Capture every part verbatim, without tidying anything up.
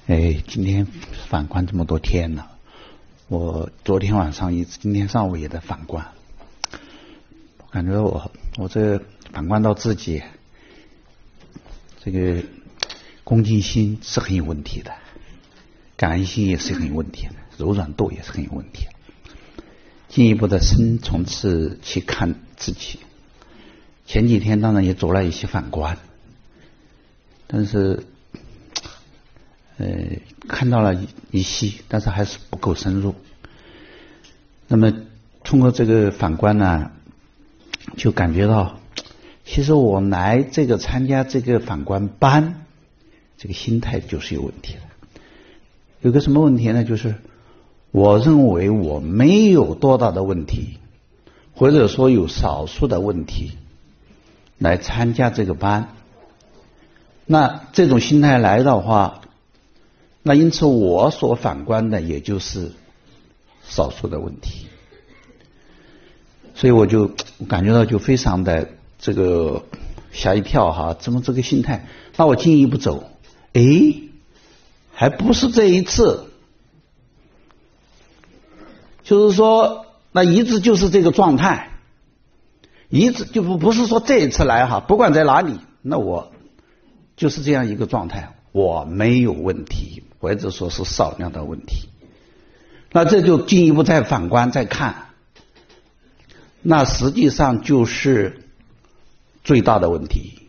哎，今天反观这么多天了，我昨天晚上一直，今天上午也在反观，我感觉我我这反观到自己，这个恭敬心是很有问题的，感恩心也是很有问题的，柔软度也是很有问题的。进一步的深层次去看自己，前几天当然也做了一些反观，但是呃看到了一一些，但是还是不够深入。那么通过这个反观呢，就感觉到其实我来这个参加这个反观班，这个心态就是有问题的。有个什么问题呢？就是我认为我没有多大的问题，或者说有少数的问题来参加这个班。那这种心态来的话，那因此我所反观的也就是少数的问题，所以我就感觉到就非常的这个吓一跳哈，怎么这个心态？那我进一步走，诶，还不是这一次，就是说那一直就是这个状态，一直就不不是说这一次来哈，不管在哪里，那我就是这样一个状态，我没有问题，或者说是少量的问题。那这就进一步再反观再看，那实际上就是最大的问题，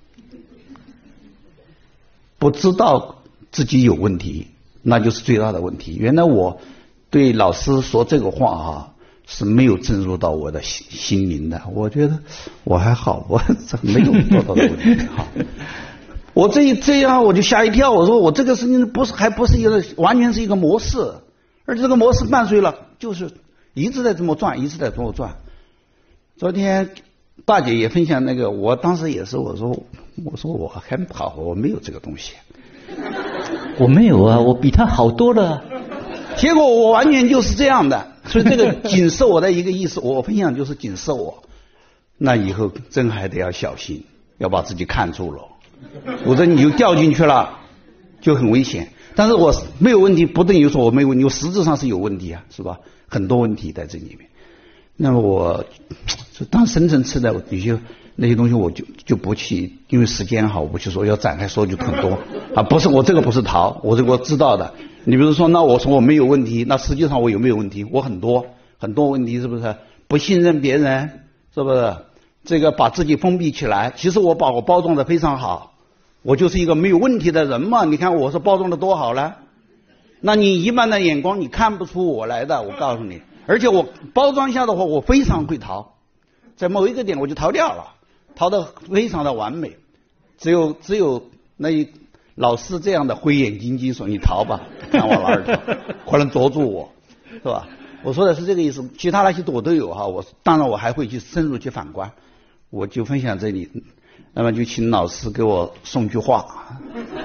不知道自己有问题，那就是最大的问题。原来我对老师说这个话啊，是没有进入到我的心心灵的。我觉得我还好，我没有多大的问题哈。我这一这样我就吓一跳，我说我这个事情不是还不是一个完全是一个模式，而且这个模式伴随了就是一直在这么转，一直在这么转。昨天大姐也分享那个，我当时也是我说我说我还好，我没有这个东西。 我没有啊，我比他好多了。 结果我完全就是这样的，所以这个警示我的一个意思，我分享就是警示我，那以后真还得要小心，要把自己看住了，否则你就掉进去了，就很危险。但是我没有问题，不等于说我没有问题，我实质上是有问题啊，是吧？很多问题在这里面。那么我就当深层次的有些那些东西，我就就不去，因为时间好，我不去说，要展开说就很多啊。不是我这个不是逃，我这个我知道的。你比如说，那我说我没有问题，那实际上我有没有问题？我很多很多问题，是不是？不信任别人，是不是？这个把自己封闭起来，其实我把我包装的非常好，我就是一个没有问题的人嘛。你看我是包装的多好了，那你一般的眼光你看不出我来的，我告诉你。而且我包装下的话，我非常会逃，在某一个点我就逃掉了，逃得非常的完美。只有只有那一老师这样的灰眼睛睛说你逃吧，看往哪儿逃，可能捉住我，是吧？我说的是这个意思，其他那些我都有哈。我当然我还会去深入去反观，我就分享这里。那么就请老师给我送句话。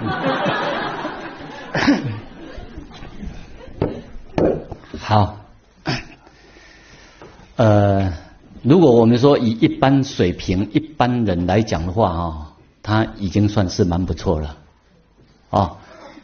好。呃，如果我们说以一般水平、一般人来讲的话啊，他已经算是蛮不错了啊。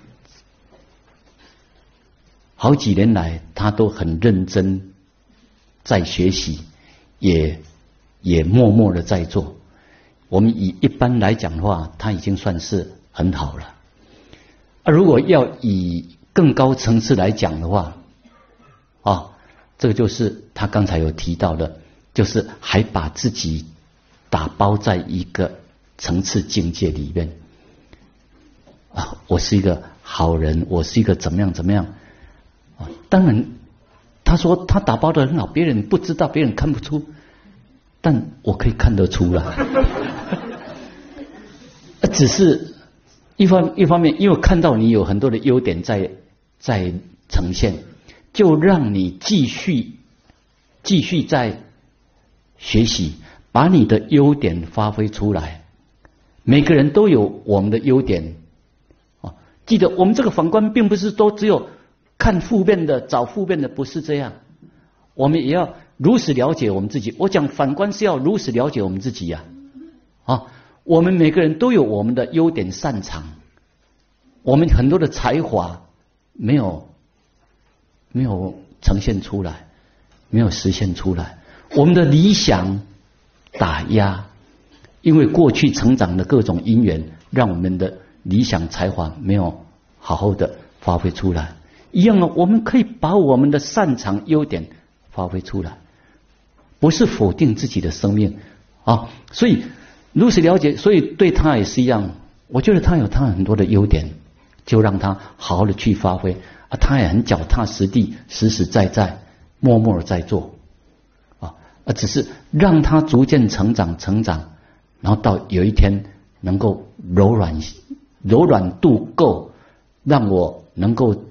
好几年来，他都很认真在学习，也也默默的在做。我们以一般来讲的话，他已经算是很好了。啊，如果要以更高层次来讲的话，啊。这个就是他刚才有提到的，就是还把自己打包在一个层次境界里面啊，我是一个好人，我是一个怎么样怎么样啊。当然他说他打包的很好，别人不知道，别人看不出，但我可以看得出了。只是一方一方面，因为看到你有很多的优点在在呈现，就让你继续继续在学习，把你的优点发挥出来。每个人都有我们的优点啊！记得我们这个反观并不是都只有看负面的、找负面的，不是这样。我们也要如实了解我们自己。我讲反观是要如实了解我们自己呀！啊，我们每个人都有我们的优点擅长我们很多的才华没有没有呈现出来，没有实现出来，我们的理想打压，因为过去成长的各种因缘，让我们的理想才华没有好好的发挥出来。一样啊，我们可以把我们的擅长优点发挥出来，不是否定自己的生命啊。所以如此了解，所以对他也是一样。我觉得他有他很多的优点，就让他好好的去发挥啊。他也很脚踏实地，实实在在，默默的在做啊。啊，只是让他逐渐成长，成长，然后到有一天能够柔软，柔软度够，让我能够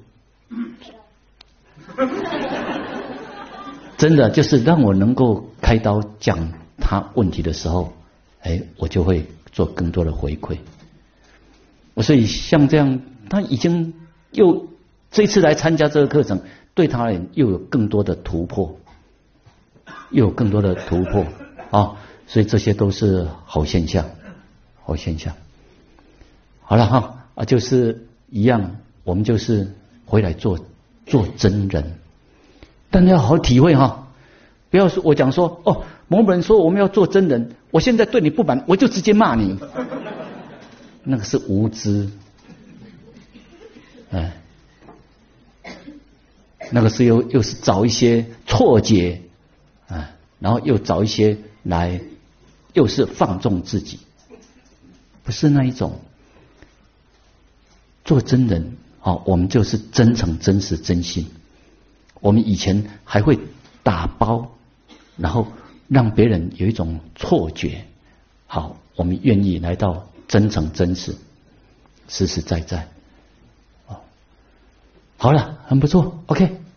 真的就是让我能够开刀讲他问题的时候，哎，我就会做更多的回馈。所以像这样，他已经又这次来参加这个课程，对他而言又有更多的突破，又有更多的突破啊！所以这些都是好现象，好现象。好了哈啊，就是一样，我们就是回来做做真人，但要好好体会哈，不要说我讲说哦，某某人说我们要做真人，我现在对你不满，我就直接骂你。那个是无知，哎，那个是又又是找一些错觉，哎，然后又找一些来，又是放纵自己，不是那一种。做真人，哦，我们就是真诚、真实、真心。我们以前还会打包，然后让别人有一种错觉。好，我们愿意来到。真诚真实，实实在在，好了，很不错 ，OK。